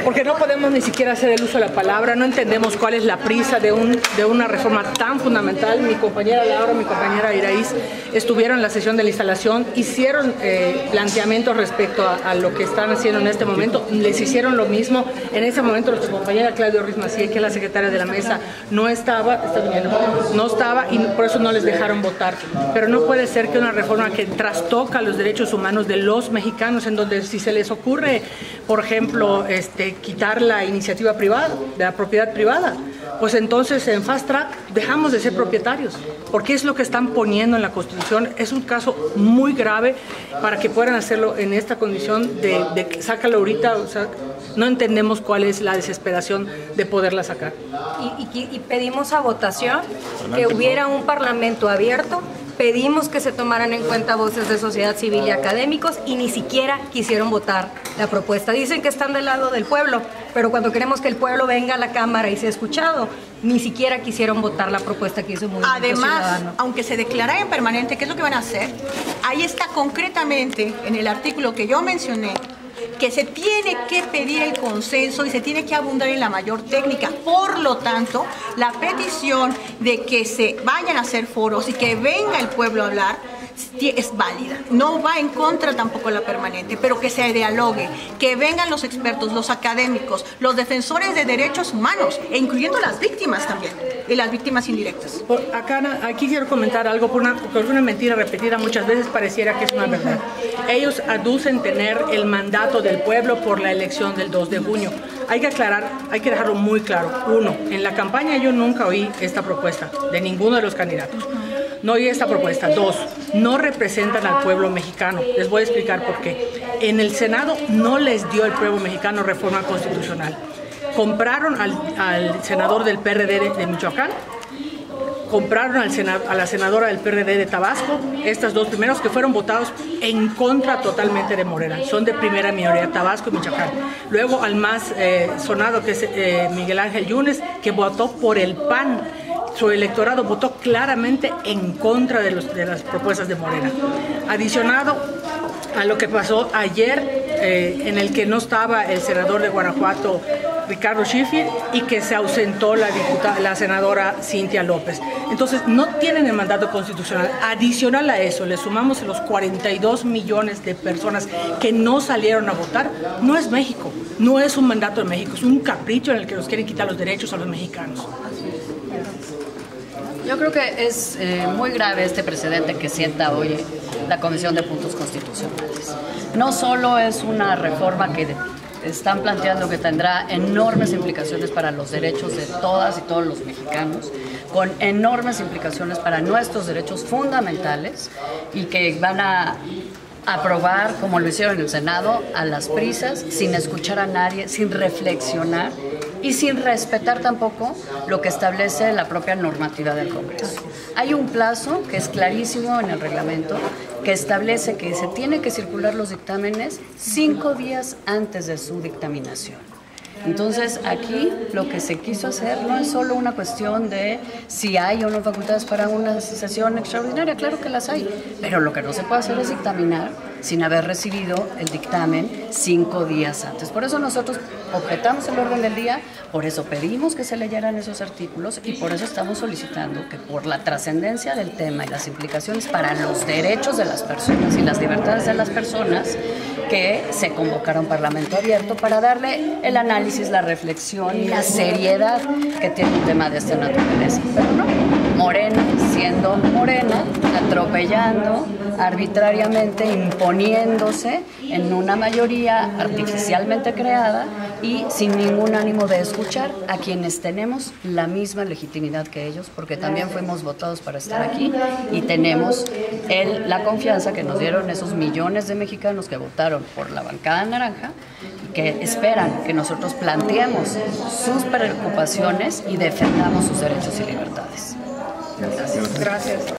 Porque no podemos ni siquiera hacer el uso de la palabra, no entendemos cuál es la prisa de una reforma tan fundamental. Mi compañera Laura, mi compañera Iraíz estuvieron en la sesión de la instalación, hicieron planteamientos respecto a lo que están haciendo en este momento, les hicieron lo mismo. En ese momento nuestra compañera Claudia Ruiz Massieu, que es la secretaria de la mesa, no estaba y por eso no les dejaron votar. Pero no puede ser que una reforma que trastoca los derechos humanos de los mexicanos, en donde si se les ocurre, por ejemplo, quitar la iniciativa privada, de la propiedad privada, pues entonces en fast track dejamos de ser propietarios, porque es lo que están poniendo en la Constitución. Es un caso muy grave para que puedan hacerlo en esta condición de sácalo ahorita. O sea, no entendemos cuál es la desesperación de poderla sacar. Y pedimos a votación que hubiera un parlamento abierto. Pedimos que se tomaran en cuenta voces de sociedad civil y académicos y ni siquiera quisieron votar la propuesta. Dicen que están del lado del pueblo, pero cuando queremos que el pueblo venga a la Cámara y sea escuchado, ni siquiera quisieron votar la propuesta que hizo Movimiento Ciudadano. Además, aunque se declarara en permanente, ¿qué es lo que van a hacer? Ahí está concretamente en el artículo que yo mencioné, que se tiene que pedir el consenso y se tiene que abundar en la mayor técnica. Por lo tanto, la petición de que se vayan a hacer foros y que venga el pueblo a hablar es válida. No va en contra tampoco la permanente, pero que se dialogue, que vengan los expertos, los académicos, los defensores de derechos humanos, e incluyendo las víctimas también, y las víctimas indirectas. Aquí quiero comentar algo, porque una mentira repetida muchas veces pareciera que es una verdad. Ellos aducen tener el mandato del pueblo por la elección del 2 de junio. Hay que aclarar, hay que dejarlo muy claro. Uno, en la campaña yo nunca oí esta propuesta de ninguno de los candidatos. No oí esta propuesta. Dos, no representan al pueblo mexicano. Les voy a explicar por qué. En el Senado no les dio el pueblo mexicano reforma constitucional. Compraron al senador del PRD de Michoacán, compraron a la senadora del PRD de Tabasco, estas dos primeros que fueron votados en contra totalmente de Morena, son de primera minoría, Tabasco y Michoacán. Luego al más sonado, que es Miguel Ángel Yunes, que votó por el PAN. Su electorado votó claramente en contra de las propuestas de Morena. Adicionado a lo que pasó ayer, en el que no estaba el senador de Guanajuato, Ricardo Sheffield, y que se ausentó la senadora Cintia López. Entonces, no tienen el mandato constitucional. Adicional a eso, le sumamos los 42 millones de personas que no salieron a votar. No es México, no es un mandato de México, es un capricho en el que nos quieren quitar los derechos a los mexicanos. Yo creo que es muy grave este precedente que sienta hoy la Comisión de Puntos Constitucionales. No solo es una reforma que están planteando que tendrá enormes implicaciones para los derechos de todas y todos los mexicanos, con enormes implicaciones para nuestros derechos fundamentales y que van a aprobar, como lo hicieron en el Senado, a las prisas, sin escuchar a nadie, sin reflexionar y sin respetar tampoco lo que establece la propia normativa del Congreso. Hay un plazo que es clarísimo en el reglamento, que establece que se tienen que circular los dictámenes 5 días antes de su dictaminación. Entonces, aquí lo que se quiso hacer no es solo una cuestión de si hay o no facultades para una sesión extraordinaria, claro que las hay, pero lo que no se puede hacer es dictaminar sin haber recibido el dictamen 5 días antes. Por eso nosotros objetamos el orden del día, por eso pedimos que se leyeran esos artículos y por eso estamos solicitando que por la trascendencia del tema y las implicaciones para los derechos de las personas y las libertades de las personas, que se convocara un parlamento abierto para darle el análisis, la reflexión y la seriedad que tiene un tema de esta naturaleza. Pero no, Morena siendo Morena, atropellando arbitrariamente, imponiéndose en una mayoría artificialmente creada y sin ningún ánimo de escuchar a quienes tenemos la misma legitimidad que ellos, porque también fuimos votados para estar aquí y tenemos la confianza que nos dieron esos millones de mexicanos que votaron por la bancada naranja y que esperan que nosotros planteemos sus preocupaciones y defendamos sus derechos y libertades. Gracias.